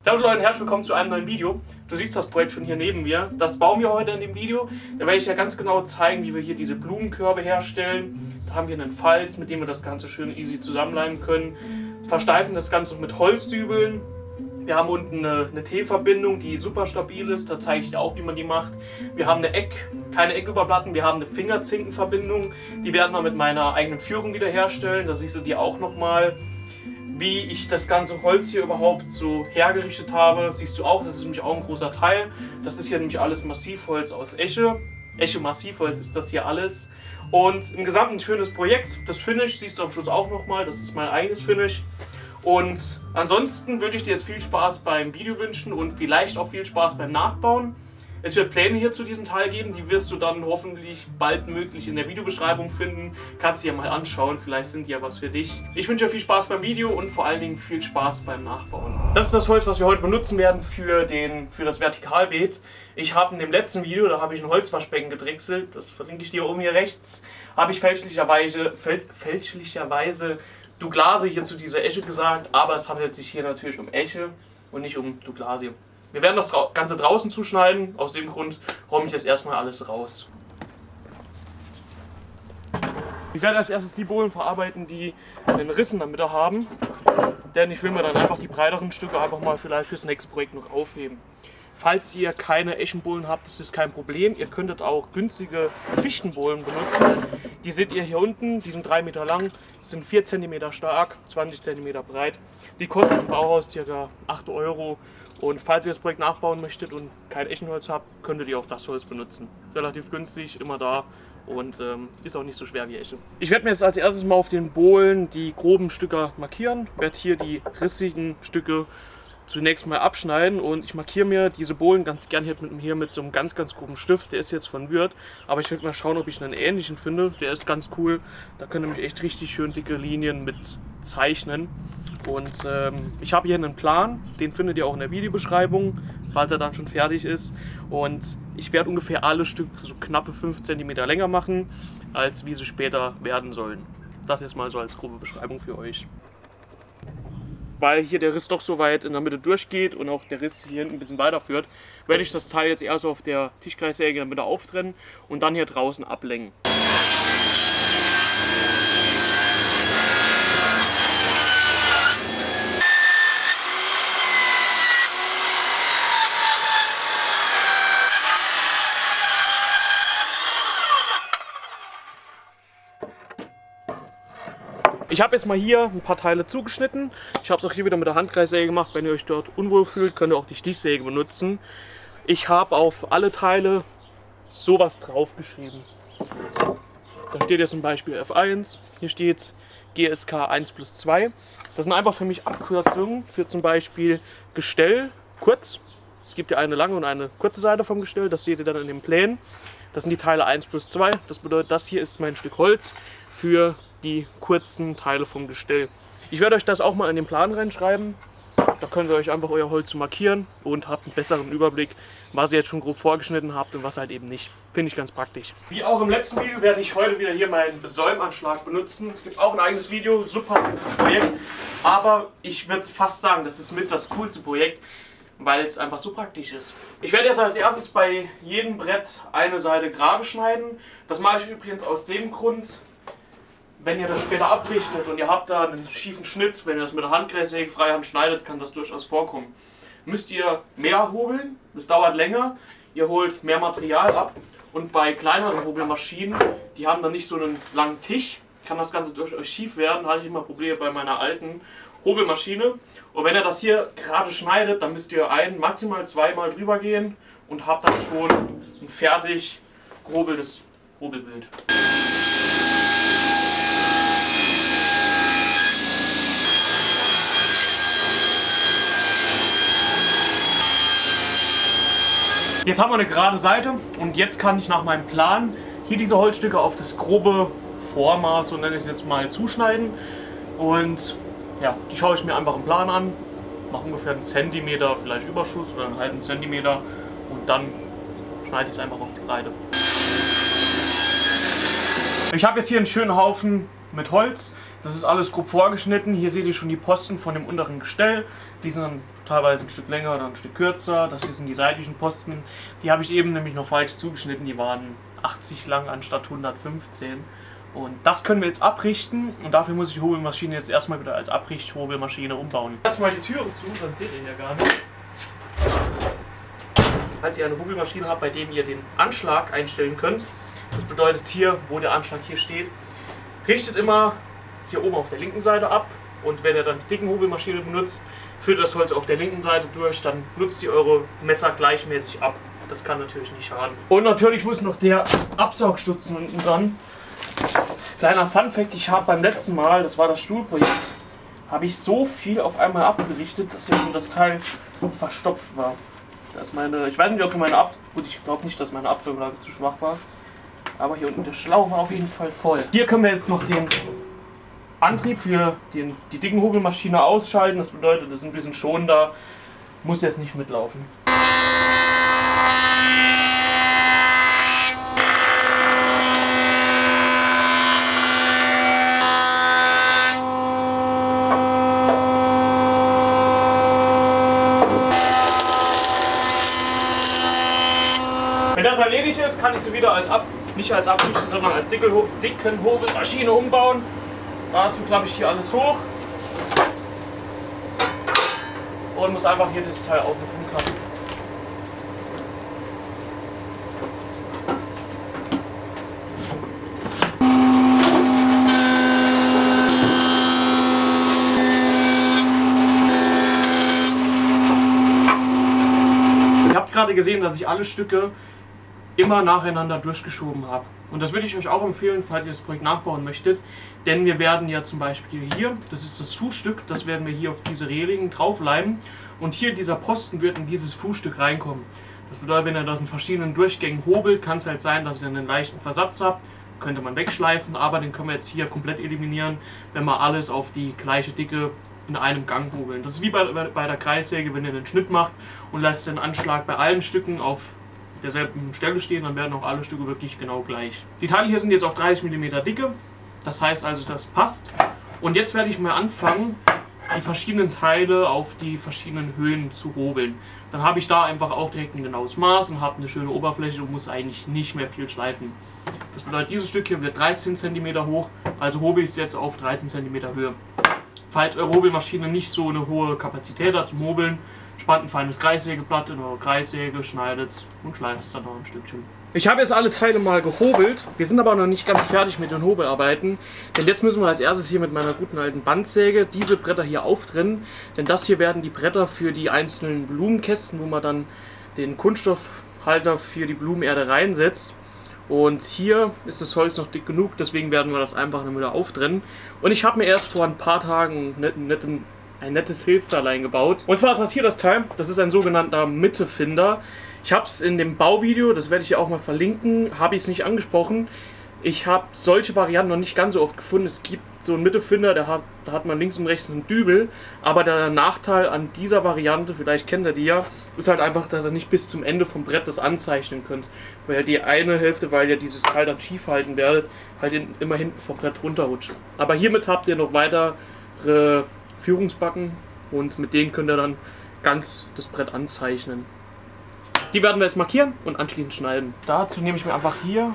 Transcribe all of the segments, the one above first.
Servus Leute und herzlich willkommen zu einem neuen Video. Du siehst das Projekt schon hier neben mir. Das bauen wir heute in dem Video. Da werde ich ja ganz genau zeigen, wie wir hier diese Blumenkörbe herstellen. Da haben wir einen Falz, mit dem wir das Ganze schön easy zusammenleimen können. Versteifen das Ganze mit Holzdübeln. Wir haben unten eine T-Verbindung, die super stabil ist. Da zeige ich dir auch, wie man die macht. Wir haben keine Ecküberplatten, wir haben eine Fingerzinkenverbindung. Die werden wir mit meiner eigenen Führung wieder herstellen. Da siehst du dir auch nochmal, wie ich das ganze Holz hier überhaupt so hergerichtet habe. Siehst du auch, das ist nämlich auch ein großer Teil. Das ist hier nämlich alles Massivholz aus Esche. Esche Massivholz ist das hier alles. Und im Gesamten ein schönes Projekt. Das Finish siehst du am Schluss auch nochmal. Das ist mein eigenes Finish. Und ansonsten würde ich dir jetzt viel Spaß beim Video wünschen und vielleicht auch viel Spaß beim Nachbauen. Es wird Pläne hier zu diesem Teil geben, die wirst du dann hoffentlich baldmöglich in der Videobeschreibung finden. Kannst du dir mal anschauen, vielleicht sind die ja was für dich. Ich wünsche dir viel Spaß beim Video und vor allen Dingen viel Spaß beim Nachbauen. Das ist das Holz, was wir heute benutzen werden für das Vertikalbeet. Ich habe in dem letzten Video, da habe ich ein Holzwaschbecken gedrechselt, das verlinke ich dir oben hier rechts, habe ich fälschlicherweise Douglasie hier zu dieser Esche gesagt, aber es handelt sich hier natürlich um Esche und nicht um Douglasie. Wir werden das Ganze draußen zuschneiden, aus dem Grund räume ich jetzt erstmal alles raus. Ich werde als erstes die Bohlen verarbeiten, die einen Riss in der Mitte haben, denn ich will mir dann einfach die breiteren Stücke einfach mal vielleicht fürs nächste Projekt noch aufheben. Falls ihr keine Eschenbohlen habt, ist das kein Problem. Ihr könntet auch günstige Fichtenbohlen benutzen. Die seht ihr hier unten, die sind 3 Meter lang, sind 4 cm stark, 20 cm breit. Die kosten im Bauhaus ca. 8 €. Und falls ihr das Projekt nachbauen möchtet und kein Eschenholz habt, könntet ihr auch das Holz benutzen. Relativ günstig, immer da und ist auch nicht so schwer wie Esche. Ich werde mir jetzt als erstes mal auf den Bohlen die groben Stücke markieren. Werde hier die rissigen Stücke zunächst mal abschneiden und ich markiere mir diese Bohlen ganz gern hier mit so einem ganz groben Stift. Der ist jetzt von Würth, aber ich werde mal schauen, ob ich einen ähnlichen finde. Der ist ganz cool. Da können nämlich echt richtig schön dicke Linien mit zeichnen. Und ich habe hier einen Plan, den findet ihr auch in der Videobeschreibung, falls er dann schon fertig ist. Und ich werde ungefähr alle Stücke so knappe 5 cm länger machen, als wie sie später werden sollen. Das jetzt mal so als grobe Beschreibung für euch. Weil hier der Riss doch so weit in der Mitte durchgeht und auch der Riss hier hinten ein bisschen weiterführt, werde ich das Teil jetzt erst auf der Tischkreissäge in der Mitte auftrennen und dann hier draußen ablängen. Ich habe jetzt mal hier ein paar Teile zugeschnitten. Ich habe es auch hier wieder mit der Handkreissäge gemacht. Wenn ihr euch dort unwohl fühlt, könnt ihr auch die Stichsäge benutzen. Ich habe auf alle Teile sowas draufgeschrieben. Da steht jetzt zum Beispiel F1, hier steht GSK 1+2. Das sind einfach für mich Abkürzungen für zum Beispiel Gestell, kurz. Es gibt ja eine lange und eine kurze Seite vom Gestell, das seht ihr dann in den Plänen. Das sind die Teile 1+2, das bedeutet, das hier ist mein Stück Holz für die kurzen Teile vom Gestell. Ich werde euch das auch mal in den Plan reinschreiben. Da könnt ihr euch einfach euer Holz markieren und habt einen besseren Überblick, was ihr jetzt schon grob vorgeschnitten habt und was halt eben nicht. Finde ich ganz praktisch. Wie auch im letzten Video werde ich heute wieder hier meinen Besäumanschlag benutzen. Es gibt auch ein eigenes Video, super gutes Projekt. Aber ich würde fast sagen, das ist mit das coolste Projekt, weil es einfach so praktisch ist. Ich werde jetzt als erstes bei jedem Brett eine Seite gerade schneiden. Das mache ich übrigens aus dem Grund, wenn ihr das später abrichtet und ihr habt da einen schiefen Schnitt, wenn ihr das mit der Handkreissäge freihand schneidet, kann das durchaus vorkommen. Müsst ihr mehr hobeln, das dauert länger, ihr holt mehr Material ab und bei kleineren Hobelmaschinen, die haben dann nicht so einen langen Tisch, kann das Ganze durchaus schief werden, hatte ich immer Probleme bei meiner alten Hobelmaschine. Und wenn ihr das hier gerade schneidet, dann müsst ihr maximal 2-mal drüber gehen und habt dann schon ein fertig gehobeltes Hobelbild. Jetzt haben wir eine gerade Seite und jetzt kann ich nach meinem Plan hier diese Holzstücke auf das grobe Vormaß, so nenne ich es jetzt mal, zuschneiden. Und ja, die schaue ich mir einfach im Plan an, mache ungefähr einen Zentimeter vielleicht Überschuss oder einen halben Zentimeter und dann schneide ich es einfach auf die Breite. Ich habe jetzt hier einen schönen Haufen mit Holz. Das ist alles grob vorgeschnitten. Hier seht ihr schon die Posten von dem unteren Gestell. Die sind dann teilweise ein Stück länger oder ein Stück kürzer. Das hier sind die seitlichen Posten. Die habe ich eben nämlich noch falsch zugeschnitten. Die waren 80 lang anstatt 115. Und das können wir jetzt abrichten. Und dafür muss ich die Hobelmaschine jetzt erstmal wieder als Abrichthobelmaschine umbauen. Erstmal die Türen zu, dann seht ihr ja gar nicht. Falls ihr eine Hobelmaschine habt, bei dem ihr den Anschlag einstellen könnt. Das bedeutet hier, wo der Anschlag hier steht, richtet immer hier oben auf der linken Seite ab. Und wenn ihr dann die dicken Hobelmaschine benutzt, führt das Holz auf der linken Seite durch, dann nutzt ihr eure Messer gleichmäßig ab. Das kann natürlich nicht schaden. Und natürlich muss noch der Absaugstutzen unten dran. Kleiner Funfact, ich habe beim letzten Mal, das war das Stuhlprojekt, habe ich so viel auf einmal abgerichtet, dass hier das Teil verstopft war. Das ist meine, ich weiß nicht, ob meine gut, ich glaube nicht, dass meine Abfüllblase zu schwach war. Aber hier unten der Schlauch war auf jeden Fall voll. Hier können wir jetzt noch den Antrieb für die dicken Hobelmaschine ausschalten. Das bedeutet, das ist ein bisschen schonender, muss jetzt nicht mitlaufen. Wenn das erledigt ist, kann ich sie wieder nicht als Abrichte, sondern als dicken Hobelmaschine umbauen. Dazu klappe ich hier alles hoch und muss einfach hier dieses Teil auf und umklappen. Ihr habt gerade gesehen, dass ich alle Stücke immer nacheinander durchgeschoben habe. Und das würde ich euch auch empfehlen, falls ihr das Projekt nachbauen möchtet. Denn wir werden ja zum Beispiel hier, das ist das Fußstück, das werden wir hier auf diese Reling draufleimen. Und hier dieser Posten wird in dieses Fußstück reinkommen. Das bedeutet, wenn ihr das in verschiedenen Durchgängen hobelt, kann es halt sein, dass ihr einen leichten Versatz habt. Könnte man wegschleifen, aber den können wir jetzt hier komplett eliminieren, wenn wir alles auf die gleiche Dicke in einem Gang hobeln. Das ist wie bei der Kreissäge, wenn ihr einen Schnitt macht und lasst den Anschlag bei allen Stücken auf derselben Stelle stehen, dann werden auch alle Stücke wirklich genau gleich. Die Teile hier sind jetzt auf 30 mm Dicke, das heißt also, das passt. Und jetzt werde ich mal anfangen, die verschiedenen Teile auf die verschiedenen Höhen zu hobeln. Dann habe ich da einfach auch direkt ein genaues Maß und habe eine schöne Oberfläche und muss eigentlich nicht mehr viel schleifen. Das bedeutet, dieses Stück hier wird 13 cm hoch, also hobel ich es jetzt auf 13 cm Höhe. Falls eure Hobelmaschine nicht so eine hohe Kapazität hat zum Hobeln, spannt ein feines Kreissägeblatt in eure Kreissäge, schneidet es und schleift es dann noch ein Stückchen. Ich habe jetzt alle Teile mal gehobelt, wir sind aber noch nicht ganz fertig mit den Hobelarbeiten, denn jetzt müssen wir als erstes hier mit meiner guten alten Bandsäge diese Bretter hier auftrennen, denn das hier werden die Bretter für die einzelnen Blumenkästen, wo man dann den Kunststoffhalter für die Blumenerde reinsetzt. Und hier ist das Holz noch dick genug, deswegen werden wir das einfach dann wieder auftrennen. Und ich habe mir erst vor ein paar Tagen ein nettes Hilfsverleih gebaut. Und zwar ist das hier das Teil, das ist ein sogenannter Mittefinder. Ich habe es in dem Bauvideo, das werde ich hier auch mal verlinken, habe ich es nicht angesprochen. Ich habe solche Varianten noch nicht ganz so oft gefunden. Es gibt so einen Mittefinder, da hat man links und rechts einen Dübel. Aber der Nachteil an dieser Variante, vielleicht kennt ihr die ja, ist halt einfach, dass ihr nicht bis zum Ende vom Brett das anzeichnen könnt. Weil die eine Hälfte, weil ihr dieses Teil dann schief halten werdet, halt immer hinten vom Brett runterrutscht. Aber hiermit habt ihr noch weitere Führungsbacken und mit denen könnt ihr dann ganz das Brett anzeichnen. Die werden wir jetzt markieren und anschließend schneiden. Dazu nehme ich mir einfach hier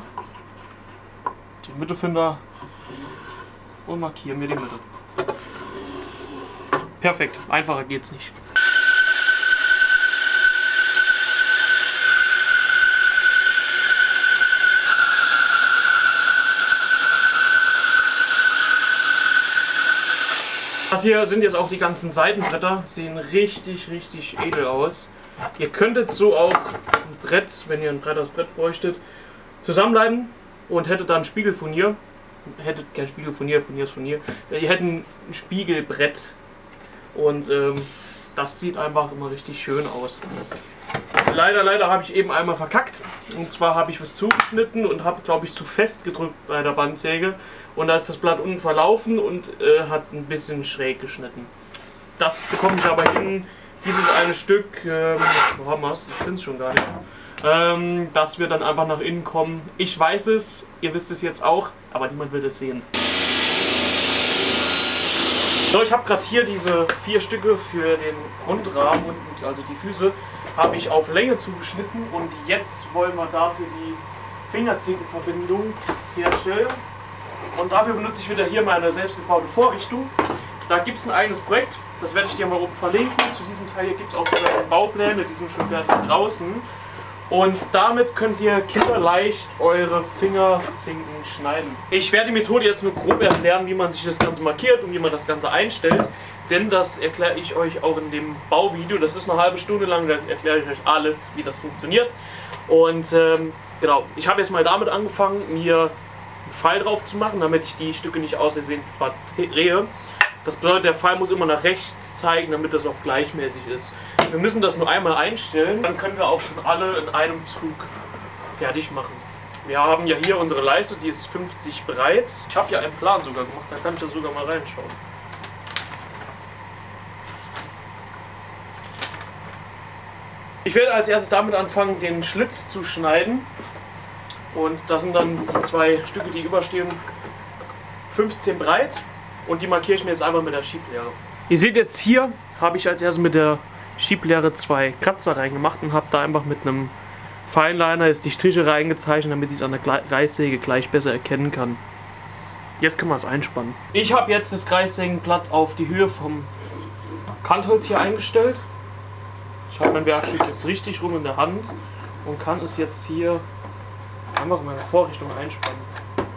den Mittefinder und markiere mir die Mitte. Perfekt, einfacher geht's nicht. Das hier sind jetzt auch die ganzen Seitenbretter, sehen richtig edel aus. Ihr könntet so auch ein Brett, wenn ihr ein Brett aus Brett bräuchtet, zusammenleiten und hättet dann ein Spiegelfurnier. Hättet kein Spiegelfurnier, Furnier ist Furnier. Ihr hättet ein Spiegelbrett und das sieht einfach immer richtig schön aus. Leider habe ich eben einmal verkackt. Und zwar habe ich was zugeschnitten und habe, glaube ich, zu fest gedrückt bei der Bandsäge. Und da ist das Blatt unten verlaufen und hat ein bisschen schräg geschnitten. Das bekomme ich aber hin. Dieses eine Stück, wo haben wir es? Ich finde es schon gar nicht. Dass wir dann einfach nach innen kommen. Ich weiß es, ihr wisst es jetzt auch, aber niemand will es sehen. So, ich habe gerade hier diese 4 Stücke für den Grundrahmen und also die Füße habe ich auf Länge zugeschnitten und jetzt wollen wir dafür die Fingerzinkenverbindung herstellen. Und dafür benutze ich wieder hier meine selbstgebaute Vorrichtung. Da gibt es ein eigenes Projekt, das werde ich dir mal oben verlinken. Zu diesem Teil hier gibt es auch sogar schon Baupläne, die sind schon fertig draußen. Und damit könnt ihr kinderleicht eure Fingerzinken schneiden. Ich werde die Methode jetzt nur grob erklären, wie man sich das Ganze markiert und wie man das Ganze einstellt. Denn das erkläre ich euch auch in dem Bauvideo. Das ist eine halbe Stunde lang, da erkläre ich euch alles, wie das funktioniert. Und genau, ich habe jetzt mal damit angefangen, mir einen Pfeil drauf zu machen, damit ich die Stücke nicht aus Versehen verdrehe. Das bedeutet, der Pfeil muss immer nach rechts zeigen, damit das auch gleichmäßig ist. Wir müssen das nur einmal einstellen, dann können wir auch schon alle in einem Zug fertig machen. Wir haben ja hier unsere Leiste, die ist 50 breit. Ich habe hier einen Plan sogar gemacht, da kann ich ja sogar mal reinschauen. Ich werde als erstes damit anfangen, den Schlitz zu schneiden. Und das sind dann die 2 Stücke, die überstehen, 15 breit. Und die markiere ich mir jetzt einfach mit der Schieblehre. Ihr seht jetzt hier, habe ich als erstes mit der Schieblehre 2 Kratzer reingemacht und habe da einfach mit einem Fineliner jetzt die Striche reingezeichnet, damit ich es an der Kreissäge gleich besser erkennen kann. Jetzt können wir es einspannen. Ich habe jetzt das Kreissägenblatt auf die Höhe vom Kantholz hier eingestellt. Ich habe mein Werkstück jetzt richtig rum in der Hand und kann es jetzt hier einfach in meine Vorrichtung einspannen.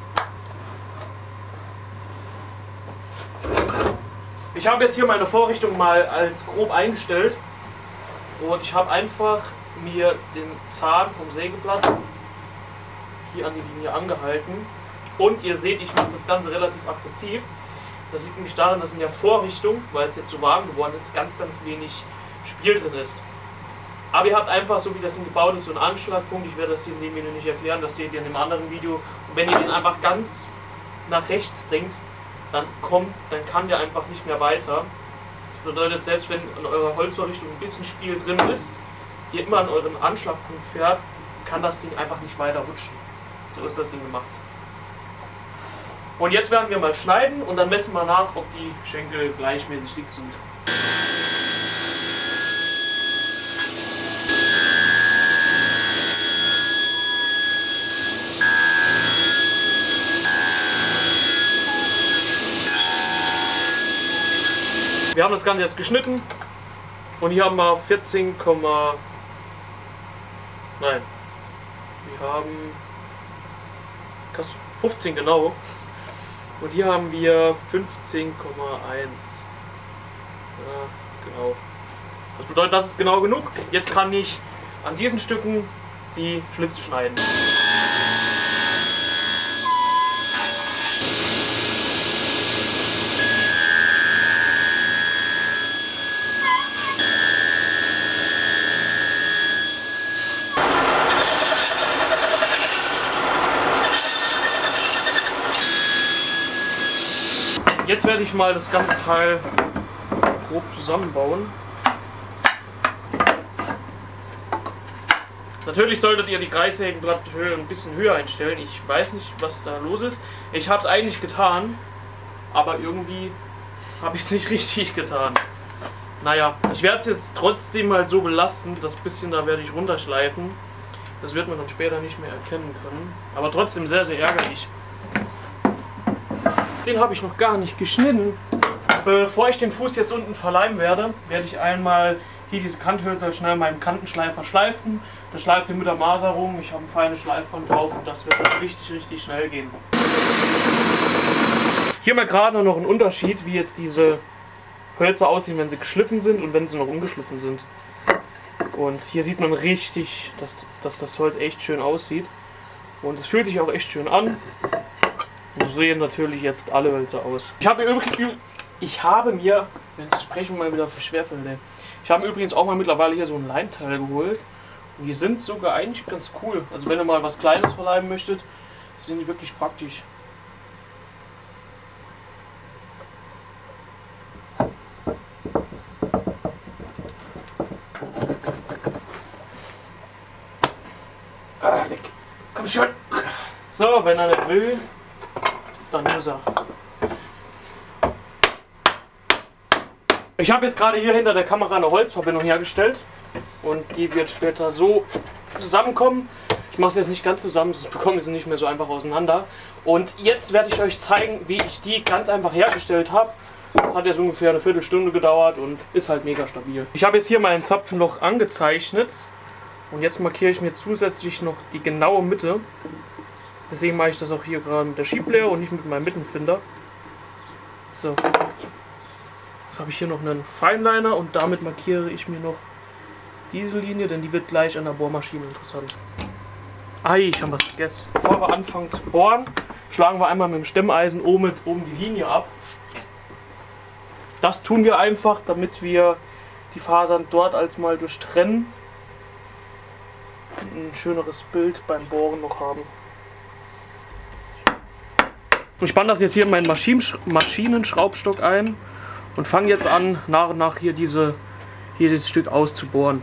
Ich habe jetzt hier meine Vorrichtung mal als grob eingestellt und ich habe einfach mir den Zahn vom Sägeblatt hier an die Linie angehalten und ihr seht, ich mache das Ganze relativ aggressiv. Das liegt nämlich daran, dass in der Vorrichtung, weil es jetzt zu warm geworden ist, ganz wenig Spiel drin ist. Aber ihr habt einfach, so wie das Ding gebaut ist, so einen Anschlagpunkt. Ich werde das hier in dem Video nicht erklären, das seht ihr in dem anderen Video. Und wenn ihr den einfach ganz nach rechts bringt, dann kann der einfach nicht mehr weiter. Das bedeutet, selbst wenn in eurer Holzvorrichtung ein bisschen Spiel drin ist, ihr immer an euren Anschlagpunkt fährt, kann das Ding einfach nicht weiter rutschen. So ist das Ding gemacht. Und jetzt werden wir mal schneiden und dann messen wir nach, ob die Schenkel gleichmäßig dick sind. Wir haben das Ganze jetzt geschnitten und hier haben wir 14, nein, wir haben 15 genau und hier haben wir 15,1. Ja, genau. Das bedeutet, das ist genau genug. Jetzt kann ich an diesen Stücken die Schlitze schneiden. Jetzt werde ich mal das ganze Teil grob zusammenbauen. Natürlich solltet ihr die Kreissägenblatthöhe ein bisschen höher einstellen. Ich weiß nicht, was da los ist. Ich habe es eigentlich getan, aber irgendwie habe ich es nicht richtig getan. Naja, ich werde es jetzt trotzdem mal so belassen. Das bisschen da werde ich runterschleifen. Das wird man dann später nicht mehr erkennen können. Aber trotzdem sehr, sehr ärgerlich. Den habe ich noch gar nicht geschnitten. Bevor ich den Fuß jetzt unten verleimen werde, werde ich einmal hier diese Kanthölzer schnell mit meinem Kantenschleifer schleifen. Das schleift ihr mit der Maserung. Ich habe ein feines Schleifband drauf und das wird dann richtig schnell gehen. Hier mal gerade noch ein Unterschied, wie jetzt diese Hölzer aussehen, wenn sie geschliffen sind und wenn sie noch ungeschliffen sind. Und hier sieht man richtig, dass das Holz echt schön aussieht. Und es fühlt sich auch echt schön an. So sehen natürlich jetzt alle Hölzer aus. Ich habe mir, wenn das Sprechen mal wieder schwerfällt, ich habe mir übrigens auch mal mittlerweile hier so ein Leinteil geholt. Und die sind sogar eigentlich ganz cool. Also wenn ihr mal was Kleines verleiben möchtet, sind die wirklich praktisch. Komm schon! So, wenn er nicht will, dann muss er. Ich habe jetzt gerade hier hinter der Kamera eine Holzverbindung hergestellt und die wird später so zusammenkommen. Ich mache es jetzt nicht ganz zusammen, sonst bekommen wir sie nicht mehr so einfach auseinander. Und jetzt werde ich euch zeigen, wie ich die ganz einfach hergestellt habe. Das hat jetzt ungefähr eine Viertelstunde gedauert und ist halt mega stabil. Ich habe jetzt hier mein Zapfenloch angezeichnet und jetzt markiere ich mir zusätzlich noch die genaue Mitte. Deswegen mache ich das auch hier gerade mit der Schieblehre und nicht mit meinem Mittenfinder. So. Jetzt habe ich hier noch einen Feinliner und damit markiere ich mir noch diese Linie, denn die wird gleich an der Bohrmaschine interessant. Ei, ich habe was vergessen. Bevor wir anfangen zu bohren, schlagen wir einmal mit dem Stemmeisen oben die Linie ab. Das tun wir einfach, damit wir die Fasern dort als mal durchtrennen und ein schöneres Bild beim Bohren noch haben. Ich spanne das jetzt hier in meinen Maschinenschraubstock ein und fange jetzt an, nach und nach hier dieses Stück auszubohren.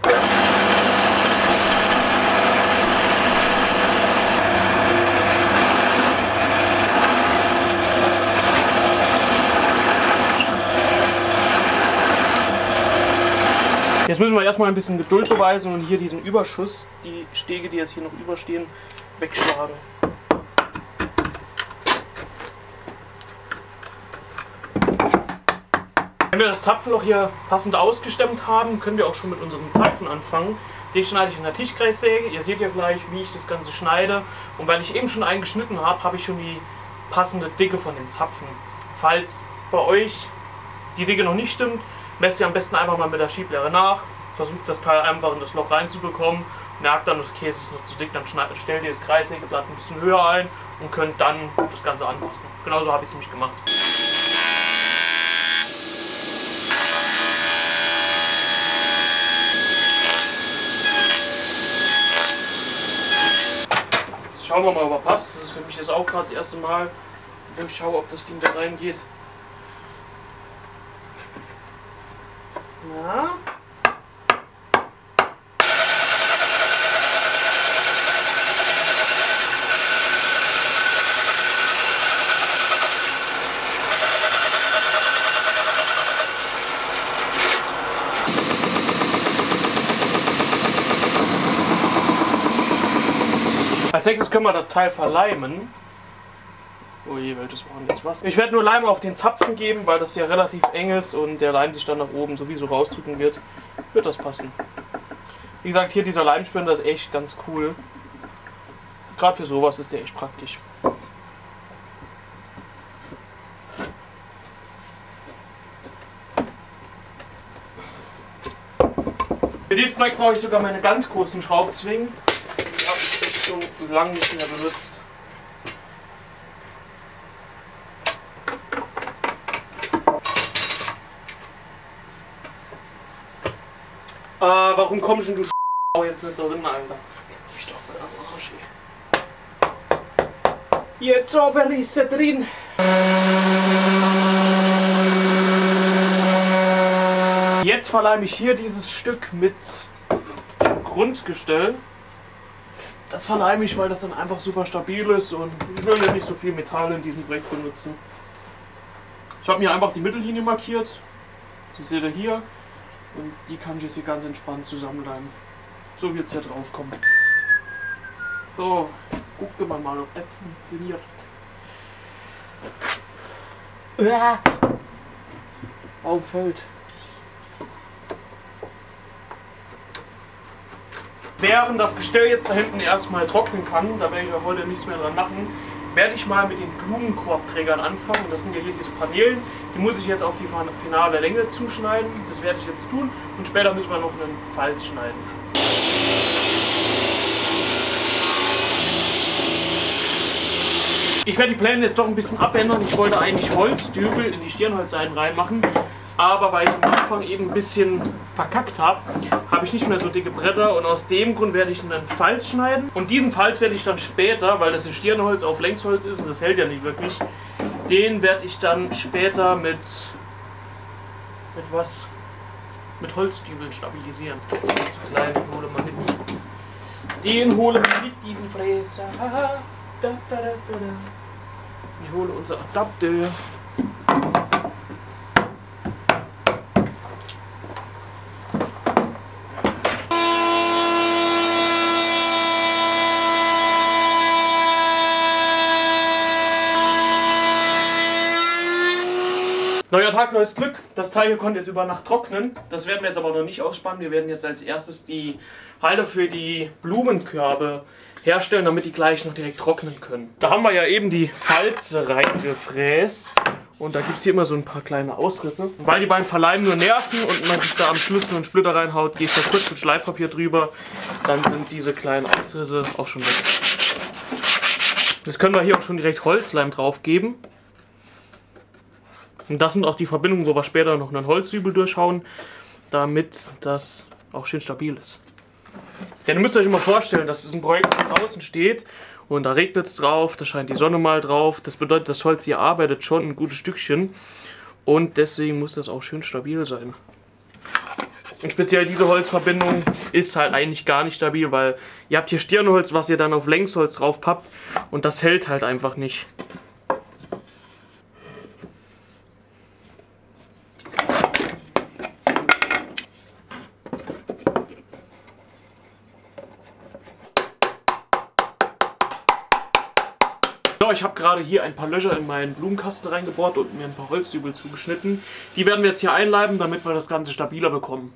Jetzt müssen wir erstmal ein bisschen Geduld beweisen und hier diesen Überschuss, die Stege, die jetzt hier noch überstehen, wegschlagen. Wenn wir das Zapfenloch hier passend ausgestemmt haben, können wir auch schon mit unserem Zapfen anfangen. Den schneide ich in der Tischkreissäge. Ihr seht ja gleich, wie ich das Ganze schneide. Und weil ich eben schon eingeschnitten habe, habe ich schon die passende Dicke von dem Zapfen. Falls bei euch die Dicke noch nicht stimmt, messt ihr am besten einfach mal mit der Schieblehre nach. Versucht das Teil einfach in das Loch reinzubekommen. Merkt dann, okay, es ist noch zu dick, dann stellt ihr das Kreissägeblatt ein bisschen höher ein und könnt dann das Ganze anpassen. Genauso habe ich es nämlich gemacht. Schauen wir mal, ob er passt. Das ist für mich jetzt auch gerade das erste Mal, wo ich schaue, ob das Ding da reingeht. Ja. Als nächstes können wir das Teil verleimen. Oh je, welches war denn jetzt was? Ich werde nur Leim auf den Zapfen geben, weil das ja relativ eng ist und der Leim sich dann nach oben sowieso rausdrücken wird. Wird das passen. Wie gesagt, hier dieser Leimspender ist echt ganz cool. Gerade für sowas ist der echt praktisch. Für dieses Projekt brauche ich sogar meine ganz großen Schraubzwingen. Die habe ich schon lange nicht mehr benutzt. Warum kommst du jetzt nicht drin, Alter? Ich doch jetzt aber ist er drin. Jetzt verleime ich hier dieses Stück mit dem Grundgestell. Das verleime ich, weil das dann einfach super stabil ist und ich will ja nicht so viel Metall in diesem Projekt benutzen. Ich habe mir einfach die Mittellinie markiert. Die seht ihr hier. Und die kann ich jetzt hier ganz entspannt zusammenleimen. So wird es ja drauf kommen. So, gucken wir mal, ob das funktioniert. Warum fällt? Während das Gestell jetzt da hinten erstmal trocknen kann, da werde ich ja heute nichts mehr dran machen, werde ich mal mit den Blumenkorbträgern anfangen. Das sind ja hier diese Paneelen, die muss ich jetzt auf die finale Länge zuschneiden. Das werde ich jetzt tun und später müssen wir noch einen Falz schneiden. Ich werde die Pläne jetzt doch ein bisschen abändern. Ich wollte eigentlich Holzdübel in die Stirnholzseiten reinmachen. Aber weil ich am Anfang eben ein bisschen verkackt habe, habe ich nicht mehr so dicke Bretter und aus dem Grund werde ich einen Falz schneiden. Und diesen Falz werde ich dann später, weil das ein Stirnholz auf Längsholz ist und das hält ja nicht wirklich, den werde ich dann später mit was? Mit Holzdübeln stabilisieren. Das ist zu klein, den hole mal mit. Den hole mal mit, diesen Fräser. Ich hole unser Adapter. Neuer Tag, neues Glück. Das Teil hier konnte jetzt über Nacht trocknen. Das werden wir jetzt aber noch nicht ausspannen. Wir werden jetzt als erstes die Halter für die Blumenkörbe herstellen, damit die gleich noch direkt trocknen können. Da haben wir ja eben die Falze reingefräst. Und da gibt es hier immer so ein paar kleine Ausrisse. Weil die beim Verleimen nur nerven und man sich da am Schluss nur einen Splitter reinhaut, gehe ich da kurz mit Schleifpapier drüber. Dann sind diese kleinen Ausrisse auch schon weg. Jetzt können wir hier auch schon direkt Holzleim drauf geben. Und das sind auch die Verbindungen, wo wir später noch einen Holzdübel durchhauen, damit das auch schön stabil ist. Denn ihr müsst euch immer vorstellen, dass es ein Projekt draußen steht und da regnet es drauf, da scheint die Sonne mal drauf. Das bedeutet, das Holz hier arbeitet schon ein gutes Stückchen und deswegen muss das auch schön stabil sein. Und speziell diese Holzverbindung ist halt eigentlich gar nicht stabil, weil ihr habt hier Stirnholz, was ihr dann auf Längsholz drauf pappt und das hält halt einfach nicht. So, ich habe gerade hier ein paar Löcher in meinen Blumenkasten reingebohrt und mir ein paar Holzdübel zugeschnitten. Die werden wir jetzt hier einleiben, damit wir das Ganze stabiler bekommen.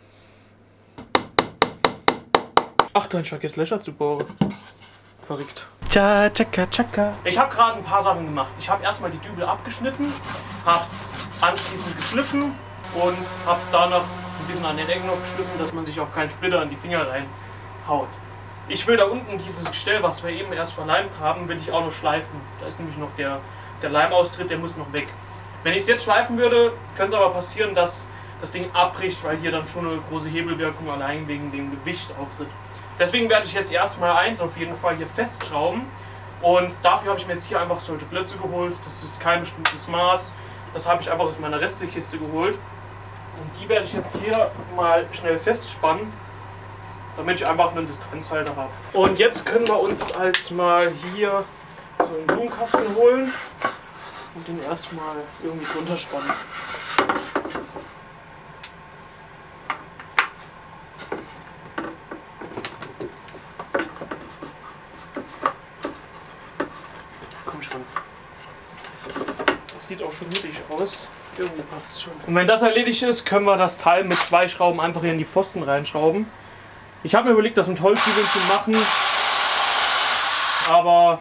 Ach, da ich vergesse Löcher zu bohren. Verrückt. Tja, tschakka, tschakka. Ich habe gerade ein paar Sachen gemacht. Ich habe erstmal die Dübel abgeschnitten, habe es anschließend geschliffen und habe es danach ein bisschen an den Ecken noch geschliffen, dass man sich auch keinen Splitter in die Finger reinhaut. Ich will da unten dieses Gestell, was wir eben erst verleimt haben, will ich auch noch schleifen. Da ist nämlich noch der Leimaustritt, der muss noch weg. Wenn ich es jetzt schleifen würde, könnte es aber passieren, dass das Ding abbricht, weil hier dann schon eine große Hebelwirkung allein wegen dem Gewicht auftritt. Deswegen werde ich jetzt erstmal eins auf jeden Fall hier festschrauben. Und dafür habe ich mir jetzt hier einfach solche Blöcke geholt. Das ist kein bestimmtes Maß. Das habe ich einfach aus meiner Restekiste geholt. Und die werde ich jetzt hier mal schnell festspannen, damit ich einfach einen Distanzhalter habe. Und jetzt können wir uns als mal hier so einen Blumenkasten holen und den erstmal irgendwie runterspannen. Komm schon. Das sieht auch schon nötig aus. Irgendwie passt es schon. Und wenn das erledigt ist, können wir das Teil mit 2 Schrauben einfach hier in die Pfosten reinschrauben. Ich habe mir überlegt, das mit Holzdübeln zu machen, aber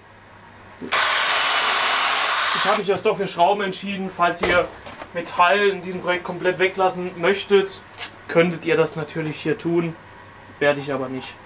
ich habe mich jetzt doch für Schrauben entschieden. Falls ihr Metall in diesem Projekt komplett weglassen möchtet, könntet ihr das natürlich hier tun, werde ich aber nicht.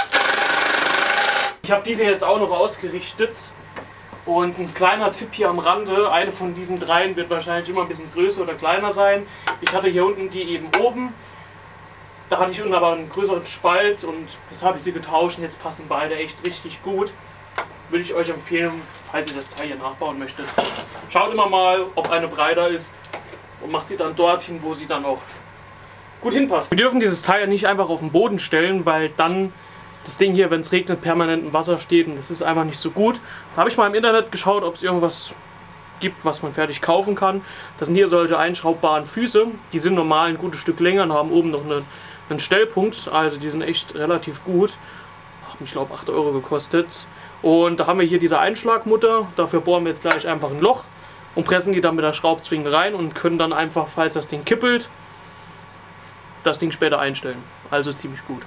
Ich habe diese jetzt auch noch ausgerichtet und ein kleiner Tipp hier am Rande, eine von diesen dreien wird wahrscheinlich immer ein bisschen größer oder kleiner sein. Ich hatte hier unten die eben oben. Da hatte ich unten aber einen größeren Spalt und jetzt habe ich sie getauscht und jetzt passen beide echt richtig gut. Würde ich euch empfehlen, falls ihr das Teil hier nachbauen möchtet. Schaut immer mal, ob eine breiter ist und macht sie dann dorthin, wo sie dann auch gut hinpasst. Wir dürfen dieses Teil nicht einfach auf den Boden stellen, weil dann das Ding hier, wenn es regnet, permanent im Wasser steht und das ist einfach nicht so gut. Da habe ich mal im Internet geschaut, ob es irgendwas gibt, was man fertig kaufen kann. Das sind hier solche einschraubbaren Füße. Die sind normal ein gutes Stück länger und haben oben noch einen Stellpunkt, also die sind echt relativ gut. Haben, ich glaube, 8 € gekostet. Und da haben wir hier diese Einschlagmutter. Dafür bohren wir jetzt gleich einfach ein Loch und pressen die dann mit der Schraubzwinge rein und können dann einfach, falls das Ding kippelt, das Ding später einstellen. Also ziemlich gut.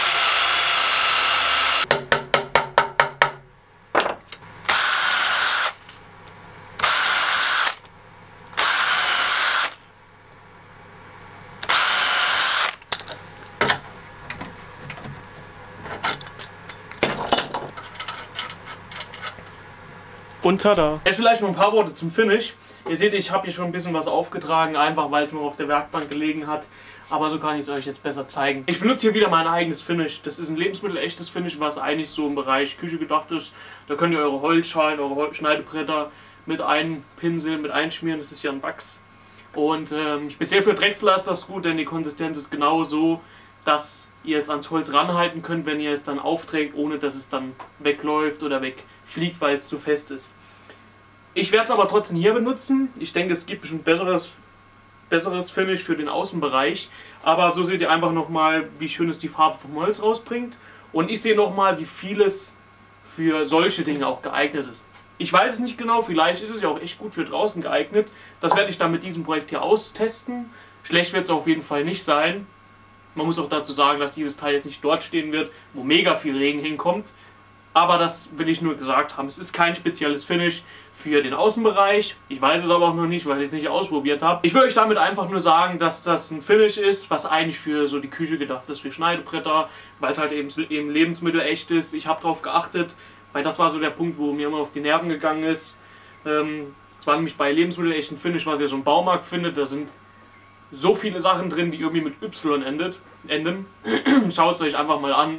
Und tada! Jetzt vielleicht noch ein paar Worte zum Finish. Ihr seht, ich habe hier schon ein bisschen was aufgetragen, einfach weil es mir auf der Werkbank gelegen hat. Aber so kann ich es euch jetzt besser zeigen. Ich benutze hier wieder mein eigenes Finish. Das ist ein lebensmittelechtes Finish, was eigentlich so im Bereich Küche gedacht ist. Da könnt ihr eure Holzschalen, eure Schneidebretter mit einpinseln, mit einschmieren. Das ist ja ein Wachs. Und speziell für Drechsler ist das gut, denn die Konsistenz ist genau so, dass ihr es ans Holz ranhalten könnt, wenn ihr es dann aufträgt, ohne dass es dann wegläuft oder wegfliegt, weil es zu fest ist. Ich werde es aber trotzdem hier benutzen. Ich denke, es gibt bestimmt besseres Finish für den Außenbereich. Aber so seht ihr einfach nochmal, wie schön es die Farbe vom Holz rausbringt. Und ich sehe nochmal, wie vieles für solche Dinge auch geeignet ist. Ich weiß es nicht genau, vielleicht ist es ja auch echt gut für draußen geeignet. Das werde ich dann mit diesem Projekt hier austesten. Schlecht wird es auf jeden Fall nicht sein. Man muss auch dazu sagen, dass dieses Teil jetzt nicht dort stehen wird, wo mega viel Regen hinkommt. Aber das will ich nur gesagt haben. Es ist kein spezielles Finish für den Außenbereich. Ich weiß es aber auch noch nicht, weil ich es nicht ausprobiert habe. Ich will euch damit einfach nur sagen, dass das ein Finish ist, was eigentlich für so die Küche gedacht ist, für Schneidebretter, weil es halt eben Lebensmittel echt ist. Ich habe darauf geachtet, weil das war so der Punkt, wo mir immer auf die Nerven gegangen ist. Es war nämlich bei Lebensmittel echt ein Finish, was ihr so im Baumarkt findet. Da sind so viele Sachen drin, die irgendwie mit Y enden. Schaut es euch einfach mal an.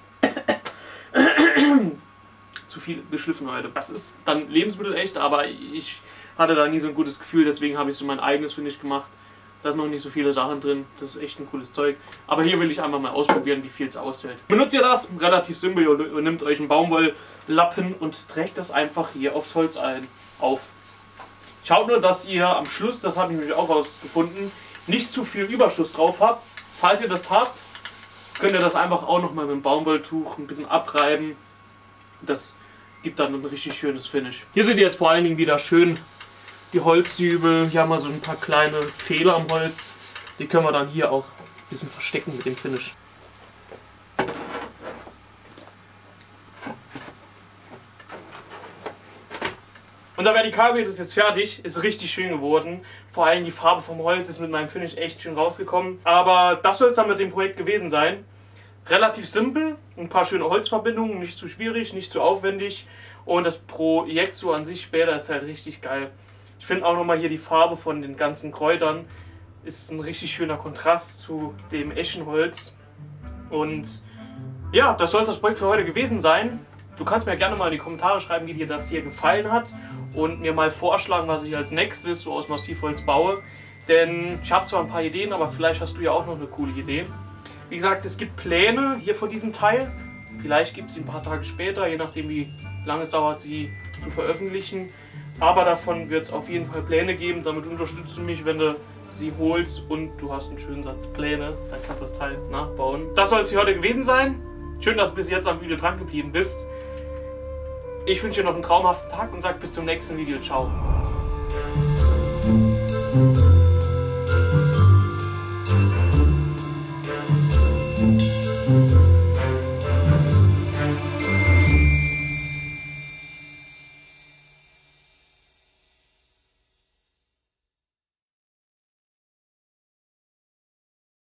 Zu viel geschliffen heute. Das ist dann Lebensmittel echt, aber ich hatte da nie so ein gutes Gefühl, deswegen habe ich so mein eigenes Finish gemacht. Da sind noch nicht so viele Sachen drin, das ist echt ein cooles Zeug. Aber hier will ich einfach mal ausprobieren, wie viel es aushält. Benutzt ihr das? Relativ simpel, ihr nehmt euch einen Baumwolllappen und trägt das einfach hier aufs Holz auf. Schaut nur, dass ihr am Schluss, das habe ich nämlich auch rausgefunden, nicht zu viel Überschuss drauf habt. Falls ihr das habt, könnt ihr das einfach auch nochmal mit dem Baumwolltuch ein bisschen abreiben. Das gibt dann ein richtig schönes Finish. Hier seht ihr jetzt vor allen Dingen wieder schön die Holzdübel. Hier haben wir so ein paar kleine Fehler am Holz. Die können wir dann hier auch ein bisschen verstecken mit dem Finish. Unser Vertikalbild ist jetzt fertig, ist richtig schön geworden. Vor allem die Farbe vom Holz ist mit meinem Finish echt schön rausgekommen. Aber das soll es dann mit dem Projekt gewesen sein. Relativ simpel, ein paar schöne Holzverbindungen, nicht zu schwierig, nicht zu aufwendig. Und das Projekt so an sich später ist halt richtig geil. Ich finde auch nochmal hier die Farbe von den ganzen Kräutern ist ein richtig schöner Kontrast zu dem Eschenholz. Und ja, das soll das Projekt für heute gewesen sein. Du kannst mir gerne mal in die Kommentare schreiben, wie dir das hier gefallen hat und mir mal vorschlagen, was ich als nächstes so aus Massivholz baue. Denn ich habe zwar ein paar Ideen, aber vielleicht hast du ja auch noch eine coole Idee. Wie gesagt, es gibt Pläne hier vor diesem Teil. Vielleicht gibt es sie ein paar Tage später, je nachdem wie lange es dauert, sie zu veröffentlichen. Aber davon wird es auf jeden Fall Pläne geben. Damit unterstützt du mich, wenn du sie holst und du hast einen schönen Satz Pläne. Dann kannst du das Teil nachbauen. Das soll es für heute gewesen sein. Schön, dass du bis jetzt am Video dran geblieben bist. Ich wünsche dir noch einen traumhaften Tag und sage bis zum nächsten Video. Ciao.